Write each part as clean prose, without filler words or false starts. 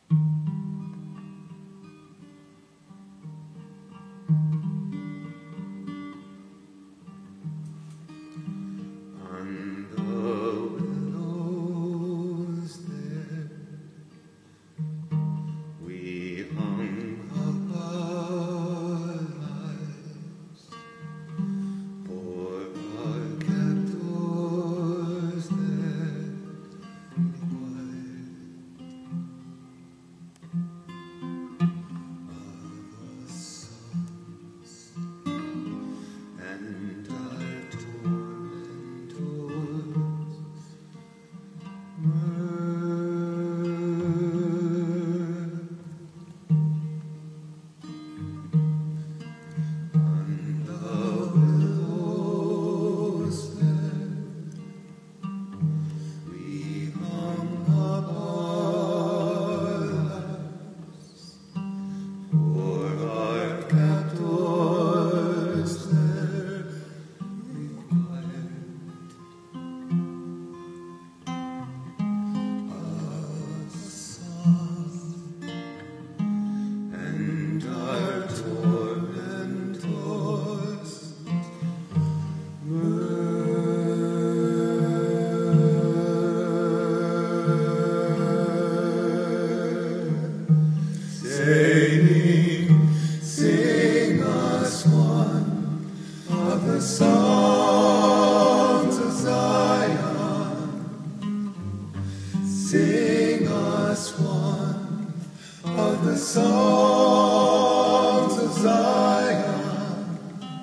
On the willows there we hung up our lives, for our captors there required of us sons and our tormentors mirth. On the willows there we hung up our lives, for our captors there required a song, and our tormentors saying, sing us one of the songs of Zion. Sing us one of the songs of Zion.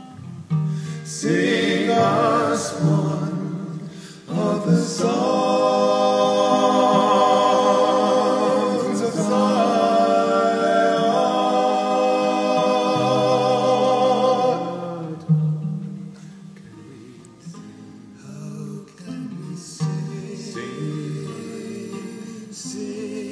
Sing us one of the songs of Zion. How can we sing? Sing.